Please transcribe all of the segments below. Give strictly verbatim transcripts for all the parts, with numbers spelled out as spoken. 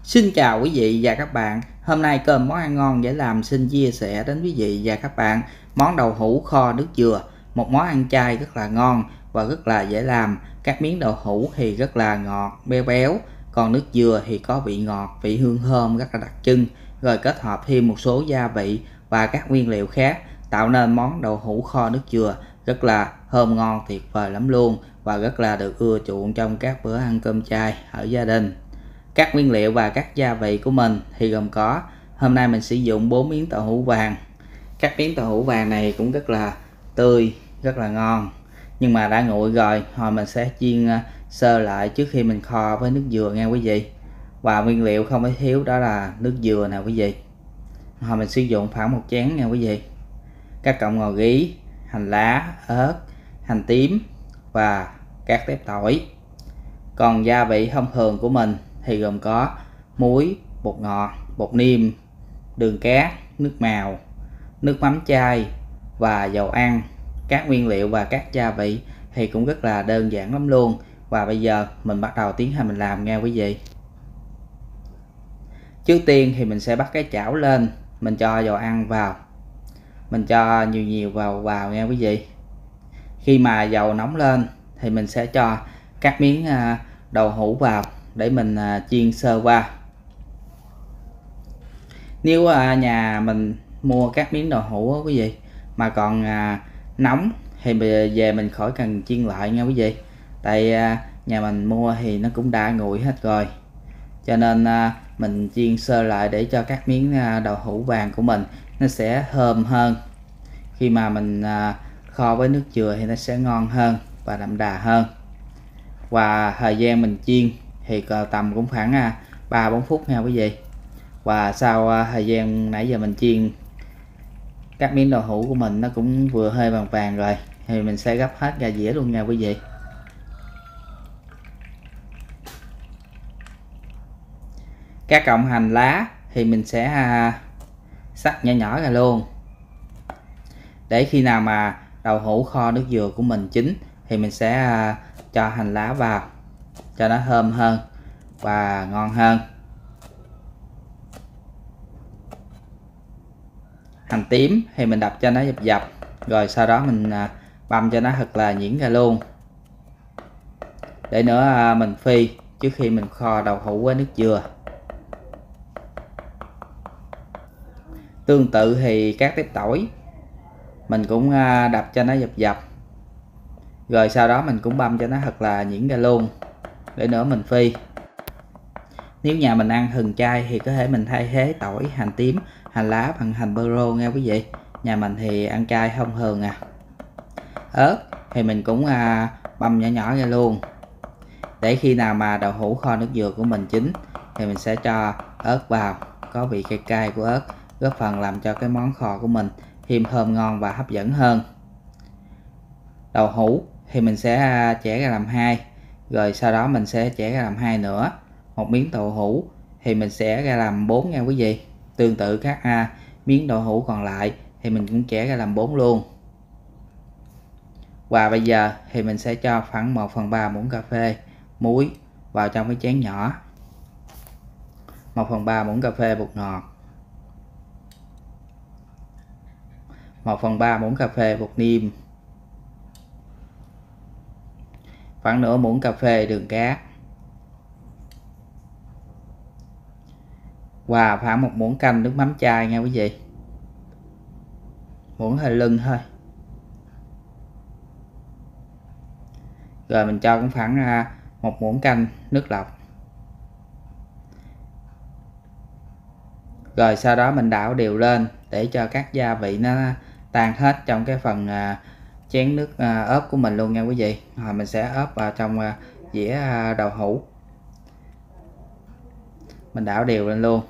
Xin chào quý vị và các bạn. Hôm nay cơm món ăn ngon dễ làm xin chia sẻ đến quý vị và các bạn món đậu hũ kho nước dừa, một món ăn chay rất là ngon và rất là dễ làm. Các miếng đậu hũ thì rất là ngọt, béo béo, còn nước dừa thì có vị ngọt, vị hương thơm rất là đặc trưng, rồi kết hợp thêm một số gia vị và các nguyên liệu khác tạo nên món đậu hũ kho nước dừa rất là thơm ngon tuyệt vời lắm luôn và rất là được ưa chuộng trong các bữa ăn cơm chay ở gia đình. Các nguyên liệu và các gia vị của mình thì gồm có, hôm nay mình sử dụng bốn miếng đậu hũ vàng. Các miếng đậu hũ vàng này cũng rất là tươi, rất là ngon, nhưng mà đã nguội rồi, hồi mình sẽ chiên sơ lại trước khi mình kho với nước dừa nha quý vị. Và nguyên liệu không thể thiếu đó là nước dừa nè quý vị. Hồi mình sử dụng khoảng một chén nha quý vị. Các cọng ngò rí, hành lá, ớt, hành tím và các tép tỏi. Còn gia vị thông thường của mình thì gồm có muối, bột ngọt, bột niêm, đường cát, nước màu, nước mắm chai và dầu ăn. Các nguyên liệu và các gia vị thì cũng rất là đơn giản lắm luôn. Và bây giờ mình bắt đầu tiến hành mình làm nha quý vị. Trước tiên thì mình sẽ bắt cái chảo lên, mình cho dầu ăn vào, mình cho nhiều nhiều vào vào nha quý vị. Khi mà dầu nóng lên thì mình sẽ cho các miếng đậu hũ vào để mình chiên sơ qua. Nếu nhà mình mua các miếng đậu hũ quý vị mà còn nóng thì về mình khỏi cần chiên lại nha quý vị, tại nhà mình mua thì nó cũng đã nguội hết rồi, cho nên mình chiên sơ lại để cho các miếng đậu hũ vàng của mình nó sẽ thơm hơn. Khi mà mình kho với nước dừa thì nó sẽ ngon hơn và đậm đà hơn. Và thời gian mình chiên thì tầm cũng khoảng ba bốn phút nha quý vị. Và sau thời gian nãy giờ mình chiên, các miếng đậu hũ của mình nó cũng vừa hơi vàng vàng rồi thì mình sẽ gấp hết ra dĩa luôn nha quý vị. Các cọng hành lá thì mình sẽ cắt nhỏ nhỏ ra luôn, để khi nào mà đậu hũ kho nước dừa của mình chín thì mình sẽ cho hành lá vào cho nó thơm hơn và ngon hơn. Hành tím thì mình đập cho nó dập dập, rồi sau đó mình băm cho nó thật là nhuyễn ra luôn, để nữa mình phi trước khi mình kho đậu hũ với nước dừa. Tương tự thì các tép tỏi mình cũng đập cho nó dập dập, rồi sau đó mình cũng băm cho nó thật là nhuyễn ra luôn, để nữa mình phi. Nếu nhà mình ăn thuần chay thì có thể mình thay thế tỏi, hành tím, hành lá bằng hành bơ rô nha quý vị. Nhà mình thì ăn chay thông thường à. Ớt thì mình cũng à, băm nhỏ nhỏ ra luôn, để khi nào mà đậu hũ kho nước dừa của mình chín thì mình sẽ cho ớt vào, có vị cay cay của ớt góp phần làm cho cái món kho của mình thêm thơm ngon và hấp dẫn hơn. Đậu hũ thì mình sẽ chẻ ra làm hai, rồi sau đó mình sẽ chẻ ra làm hai nữa. Một miếng đậu hũ thì mình sẽ ra làm bốn nha quý vị. Tương tự các à, miếng đậu hũ còn lại thì mình cũng chẻ ra làm bốn luôn. Và bây giờ thì mình sẽ cho khoảng một phần ba muỗng cà phê muối vào trong cái chén nhỏ, một phần ba muỗng cà phê bột ngọt, một phần ba muỗng cà phê bột niêm, khoảng nửa muỗng cà phê đường cát và khoảng một muỗng canh nước mắm chai nha quý vị. Muỗng hơi lưng thôi. Rồi mình cho cũng khoảng một muỗng canh nước lọc. Rồi sau đó mình đảo đều lên để cho các gia vị nó tan hết trong cái phần chén nước ớt của mình luôn nha quý vị. Rồi mình sẽ ớt vào trong dĩa đậu hũ. Mình đảo đều lên luôn.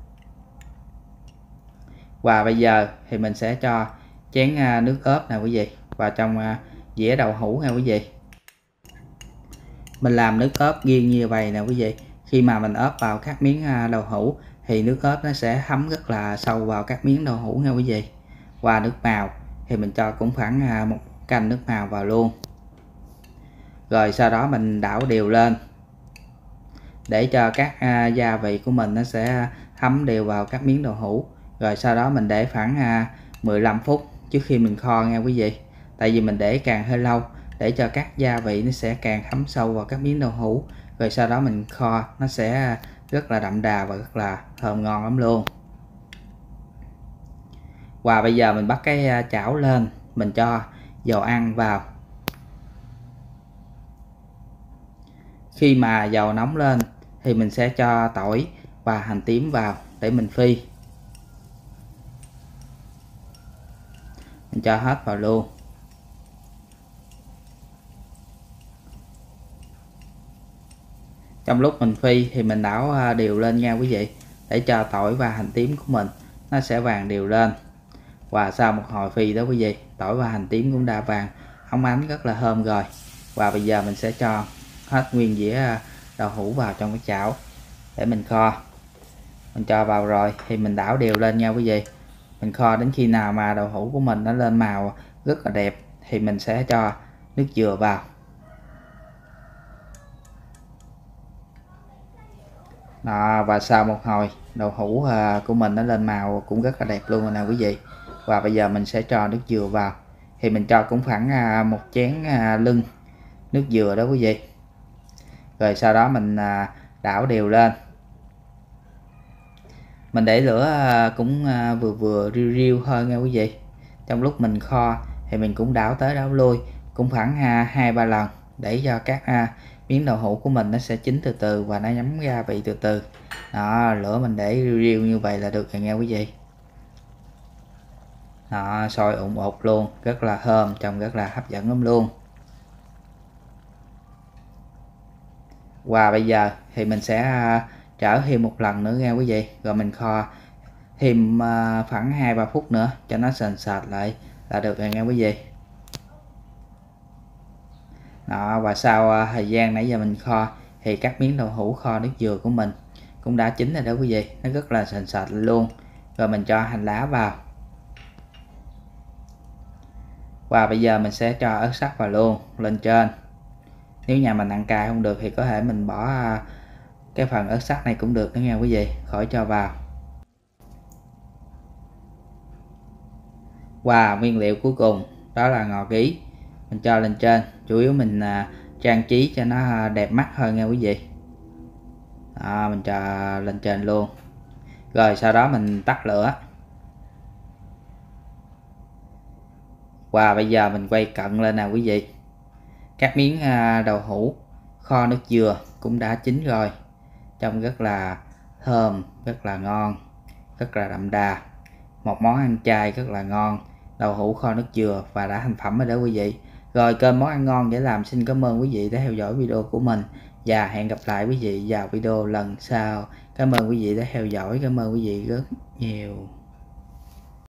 Và bây giờ thì mình sẽ cho chén nước ớt nè quý vị vào trong dĩa đậu hũ nha quý vị. Mình làm nước ớt nghiêng như vậy nè quý vị. Khi mà mình ớt vào các miếng đậu hũ thì nước ớt nó sẽ thấm rất là sâu vào các miếng đậu hũ nha quý vị. Và nước màu thì mình cho cũng khoảng một canh nước màu vào luôn. Rồi sau đó mình đảo đều lên để cho các à, gia vị của mình nó sẽ thấm đều vào các miếng đậu hũ. Rồi sau đó mình để khoảng à, mười lăm phút trước khi mình kho nha quý vị. Tại vì mình để càng hơi lâu để cho các gia vị nó sẽ càng thấm sâu vào các miếng đậu hũ. Rồi sau đó mình kho nó sẽ rất là đậm đà và rất là thơm ngon lắm luôn. Và bây giờ mình bắt cái chảo lên, mình cho dầu ăn vào. Khi mà dầu nóng lên thì mình sẽ cho tỏi và hành tím vào để mình phi. Mình cho hết vào luôn. Trong lúc mình phi thì mình đảo đều lên nha quý vị, để cho tỏi và hành tím của mình nó sẽ vàng đều lên. Và sau một hồi phi đó quý vị, tỏi và hành tím cũng đã vàng óng ánh rất là thơm rồi. Và bây giờ mình sẽ cho hết nguyên dĩa đậu hũ vào trong cái chảo để mình kho. Mình cho vào rồi thì mình đảo đều lên nha quý vị. Mình kho đến khi nào mà đậu hũ của mình nó lên màu rất là đẹp thì mình sẽ cho nước dừa vào. Đó, và sau một hồi đậu hũ của mình nó lên màu cũng rất là đẹp luôn rồi nè quý vị. Và bây giờ mình sẽ cho nước dừa vào. Thì mình cho cũng khoảng một chén lưng nước dừa đó quý vị. Rồi sau đó mình đảo đều lên. Mình để lửa cũng vừa vừa riu riu thôi nha quý vị. Trong lúc mình kho thì mình cũng đảo tới đảo lui cũng khoảng hai ba lần để cho các miếng đậu hũ của mình nó sẽ chín từ từ và nó nhắm gia vị từ từ. Đó, lửa mình để riu riu như vậy là được rồi nha quý vị. Đó, sôi ủng ục luôn, rất là thơm, trông rất là hấp dẫn lắm luôn. Và bây giờ thì mình sẽ trở thêm một lần nữa nha quý vị, rồi mình kho thêm khoảng hai ba phút nữa cho nó sền sệt lại là được rồi nha quý vị. Đó, và sau thời gian nãy giờ mình kho thì các miếng đậu hũ kho nước dừa của mình cũng đã chín rồi đó quý vị, nó rất là sền sệt luôn. Rồi mình cho hành lá vào. Và bây giờ mình sẽ cho ớt sắc vào luôn lên trên. Nếu nhà mình ăn cay không được thì có thể mình bỏ cái phần ớt sắc này cũng được đó nha quý vị, khỏi cho vào. Và nguyên liệu cuối cùng đó là ngò gí, mình cho lên trên, chủ yếu mình trang trí cho nó đẹp mắt hơn nha quý vị. Đó, mình cho lên trên luôn. Rồi sau đó mình tắt lửa. Và bây giờ mình quay cận lên nè quý vị. Các miếng đậu hũ kho nước dừa cũng đã chín rồi, trông rất là thơm, rất là ngon, rất là đậm đà. Một món ăn chay rất là ngon, đậu hũ kho nước dừa và đã thành phẩm rồi đó quý vị. Rồi kênh Món Ăn Ngon Dễ Làm xin cảm ơn quý vị đã theo dõi video của mình, và hẹn gặp lại quý vị vào video lần sau. Cảm ơn quý vị đã theo dõi, cảm ơn quý vị rất nhiều.